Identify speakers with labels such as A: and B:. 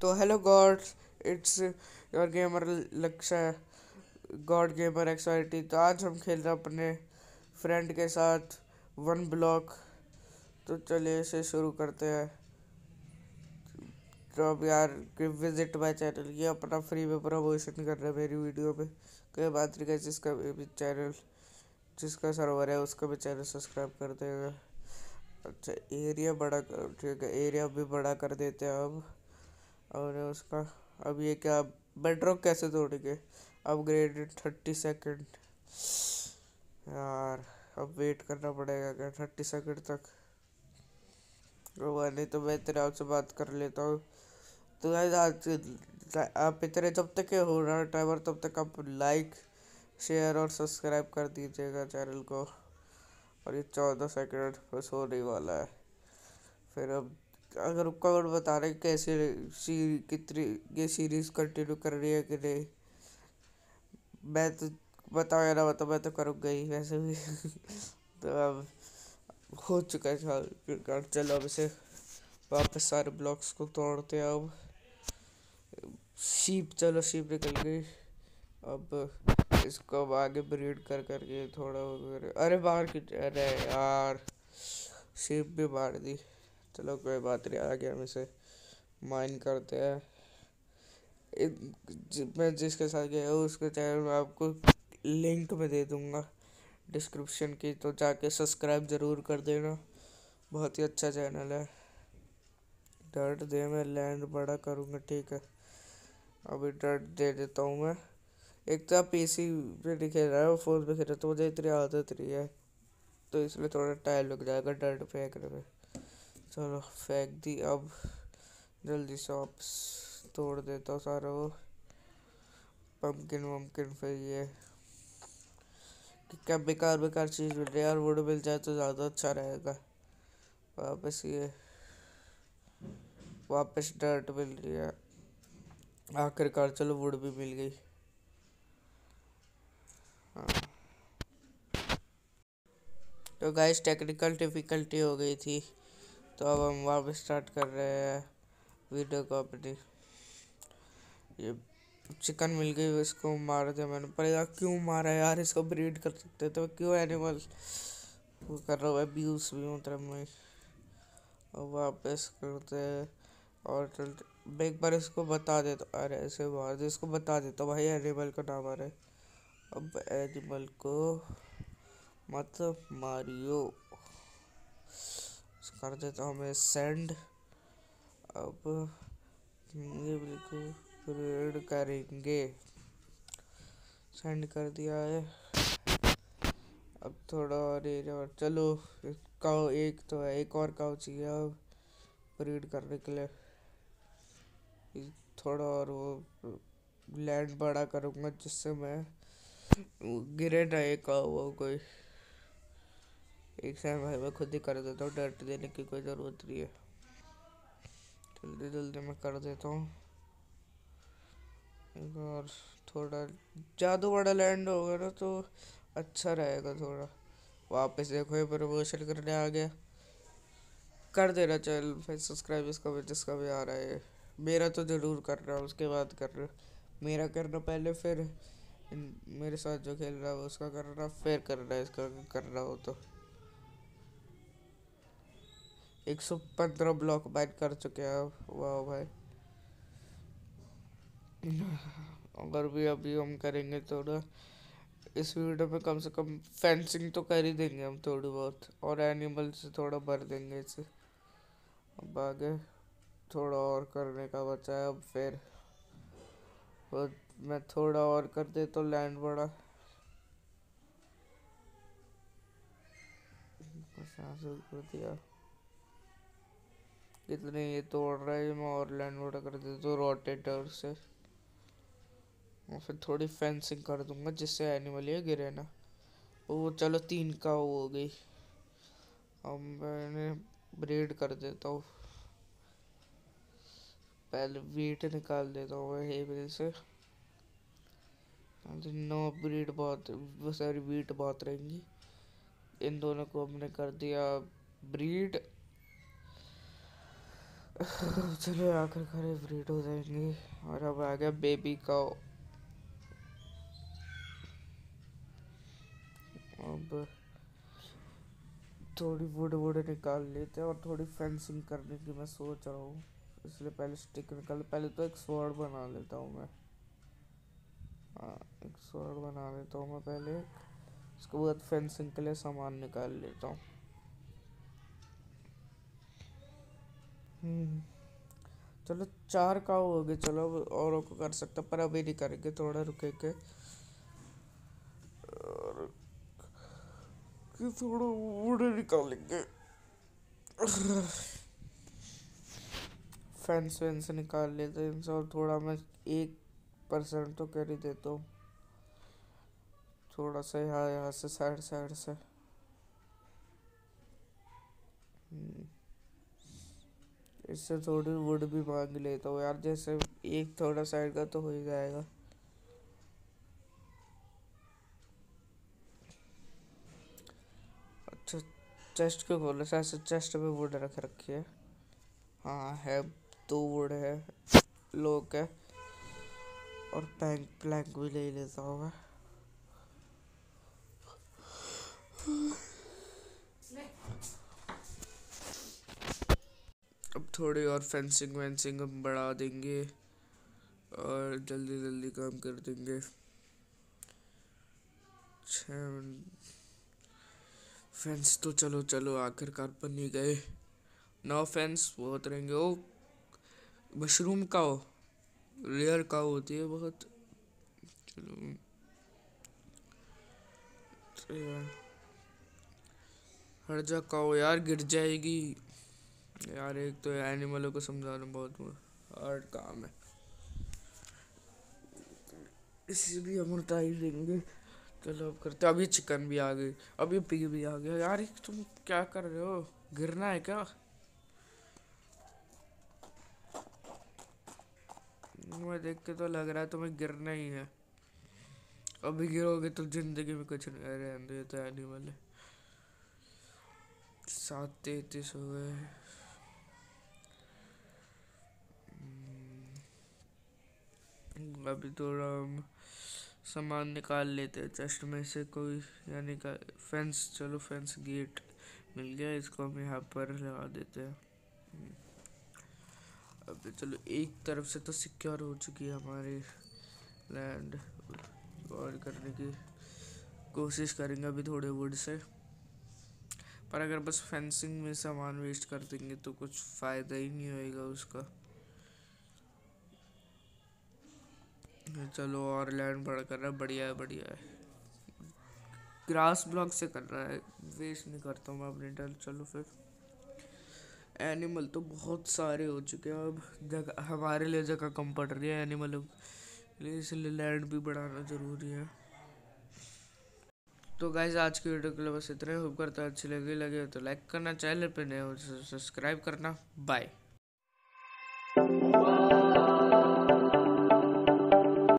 A: तो hello gods, it's your gamer Lakshya, god gamer XIT. तो आज हम खेल रहे हैं अपने फ्रेंड के साथ वन ब्लॉक। तो चलिए इसे शुरू करते हैं। तो अब यार विजिट माई चैनल, ये अपना फ्री में प्रमोशन कर रहे हैं मेरी वीडियो पे। कोई बात नहीं, जिसका भी चैनल, जिसका सर्वर है उसका भी चैनल सब्सक्राइब कर देगा। अच्छा, एरिया बड़ा कर, ठीक है, एरिया भी बड़ा कर देते हैं अब। और उसका अब ये क्या, बेडरॉक कैसे तोड़ेंगे? Upgraded 30 second. यार अब वेट करना पड़ेगा क्या 30 सेकेंड तक? नहीं तो मैं तेरे आपसे बात कर लेता हूँ। तो guys, आज आप इतने जब तक ये हो रहा टाइमर तब तक आप लाइक शेयर और सब्सक्राइब कर दीजिएगा चैनल को। और ये 14 सेकेंड बस होने वाला है। फिर अब अगर कमेंट बता रहे कैसे कितनी ये सीरीज कंटिन्यू कर रही है कि नहीं। मैं तो बताओ या ना बताओ, मैं तो करूँगा ही वैसे भी। तो अब हो चुका है चलो अब इसे वापस सारे ब्लॉक्स को तोड़ते हैं। अब शीप, चलो शीप निकल गई। अब इसको अब आगे ब्रीड कर करके थोड़ा अरे बाहर की, अरे यार शीप भी मार दी। चलो कोई बात नहीं, आगे हम इसे माइन करते हैं। मैं जिसके साथ गया हूँ उसके चैनल में आपको लिंक में दे दूँगा डिस्क्रिप्शन की, तो जाके सब्सक्राइब ज़रूर कर देना। बहुत ही अच्छा चैनल है। डर्ट दे, मैं लैंड बड़ा करूँगा, ठीक है। अभी डर्ट दे देता हूँ मैं। एक तो आप पीसी पे नहीं खेल रहा है, फोन पे खेल रहा है, तो मुझे इतनी आदत नहीं है, तो इसलिए थोड़ा टाइम लग जाएगा डर्ट फेंकने में। चलो फेंक दी। अब जल्दी से वापस तोड़ देता हूँ सारा वो पम्पकिन वम्पकिन। फिर ये कि क्या बेकार बेकार चीज़ मिल रही है यार, वुड मिल जाए तो ज़्यादा अच्छा रहेगा। वापस ये वापस डर्ट मिल रही है आखिरकार। चलो वुड भी मिल गई। हाँ, तो गाइस टेक्निकल डिफ़िकल्टी हो गई थी, तो अब हम वापस स्टार्ट कर रहे हैं वीडियो को अपनी। ये चिकन मिल गई, इसको मार दिया मैंने। पर यार क्यों मारा यार, इसको ब्रीड कर सकते तो क्यों एनिमल वो कर रहा हूँ, अब्यूज भी मतलब मैं। अब वापस करते हैं और चलते। मैं एक बार इसको बता देता, अरे ऐसे मार दे, इसको बता देता भाई एनिमल का नाम आ रहा है। अब एनिमल को मत मारियो, कर देता हूँ मैं सेंड। अब ये बिल्कुल ब्रीड करेंगे, सेंड कर दिया है। अब थोड़ा और एरिया और चलो। काऊ एक तो है, एक और काऊ चाहिए अब ब्रीड करने के लिए। थोड़ा और वो लैंड बड़ा करूँगा जिससे मैं गिरे ना एक काऊ वो कोई। एक सेकंड भाई, मैं खुद ही कर देता हूँ, डर्ट देने की कोई ज़रूरत नहीं है। जल्दी जल्दी मैं कर देता हूँ। एक और थोड़ा ज़्यादा बड़ा लैंड होगा ना तो अच्छा रहेगा थोड़ा। वापस देखो ये प्रमोशन करने आ गया। कर देना चैनल फिर सब्सक्राइब, इसका भी जिसका भी आ रहा है। मेरा तो ज़रूर कर रहा हूँ, उसके बाद कर रहा मेरा करना पहले, फिर मेरे साथ जो खेल रहा है उसका करना, फिर करना है इसका कर रहा हो तो। 115 ब्लॉक बाइट कर चुके हैं। वाह भाई। अगर भी अभी हम करेंगे तो ना इस वीडियो में कम से कम फेंसिंग तो कर ही देंगे हम थोड़ी बहुत, और एनिमल से थोड़ा भर देंगे इसे। अब आगे थोड़ा और करने का बचा है। अब फिर वो मैं थोड़ा और कर दे तो लैंड बड़ा कर दिया। कितने ये तोड़ रहा है, मैं और लैंड बड़ा कर दे तो रोटेटर से। और फिर थोड़ी फेंसिंग कर दूंगा जिससे एनिमल ये गिरे ना। वो चलो 3 का वो हो गई। अब मैंने ब्रीड कर देता हूँ, पहले वीट निकाल देता हूँ मैं हेबल से। 9 ब्रीड बहुत, वो सारी वीट बहुत रहेंगी। इन दोनों को हमने कर दिया ब्रीड। चलो आखिरकार ब्रीड हो जाएंगे। और अब आ गया बेबी काऊ। अब थोड़ी वुड वुड निकाल लेते हैं और थोड़ी फेंसिंग करने की मैं सोच रहा हूँ, इसलिए पहले स्टिक निकाल, पहले तो एक स्वॉर्ड बना लेता हूँ मैं। हाँ, एक स्वॉर्ड बना लेता हूँ मैं पहले, उसके बाद फेंसिंग के लिए सामान निकाल लेता हूँ। चलो 4 काऊ हो गए, चलो अब औरों को कर सकते, पर अभी नहीं करेंगे, थोड़ा रुकेंगे और थोड़ा वुड निकालेंगे। फेंस वेंस निकाल लेते हैं इनसे, और थोड़ा मैं 1% तो कर ही देता हूँ, थोड़ा सा यहाँ यहाँ से साइड साइड से। इससे थोड़ी वुड भी मांग लेता हूँ यार, जैसे एक थोड़ा साइड का तो हो ही जाएगा। अच्छा, चेस्ट क्यों खोले से, ऐसे चेस्ट में वुड रख रखी है। हाँ है, 2 वुड है, लोग है, और प्लैंक प्लैंक भी ले लेता हूँ मैं। अब थोड़ी और फेंसिंग वेंसिंग हम बढ़ा देंगे और जल्दी जल्दी काम कर देंगे। फेंस तो चलो चलो आखिरकार बन ही गए। 9 फेंस बहुत रहेंगे। ओ मशरूम का हो, रेयर का होती है बहुत। चलो तो यार, हट जा काओ यार, गिर जाएगी यार। एक तो एनिमलों को समझाना बहुत हार्ड काम है, इसलिए हम उल्टा ही देंगे। चलो अब करते, अभी चिकन भी आ गई, अभी पिग भी आ गया यार। तुम क्या कर रहे हो, गिरना है क्या? मैं देख के तो लग रहा है तुम्हें गिरना ही है। अभी गिरोगे तो जिंदगी में कुछ नहीं रहने दे, तो एनिमल है। 7:33 हो गए। अभी थोड़ा हम सामान निकाल लेते हैं चेस्ट में से कोई, यानी का फेंस। चलो फेंस गेट मिल गया, इसको हम यहाँ पर लगा देते हैं। अभी चलो, एक तरफ से तो सिक्योर हो चुकी है हमारी लैंड, और करने की कोशिश करेंगे अभी थोड़े वुड से। पर अगर बस फेंसिंग में सामान वेस्ट कर देंगे तो कुछ फ़ायदा ही नहीं होएगा उसका। चलो, और लैंड बड़ा कर रहा है, बढ़िया है बढ़िया है। ग्रास ब्लॉक से कर रहा है, वेस्ट नहीं करता हूँ मैं अपने डल। चलो फिर, एनिमल तो बहुत सारे हो चुके हैं, अब जगह हमारे लिए जगह कम पड़ रही है एनिमलों के लिए, इसलिए लैंड भी बढ़ाना ज़रूरी है। तो गाइस, आज की वीडियो के लिए बस इतना ही। होप करता है अच्छी लगे तो लाइक करना, चैनल पे नए हो तो सब्सक्राइब करना। बाय।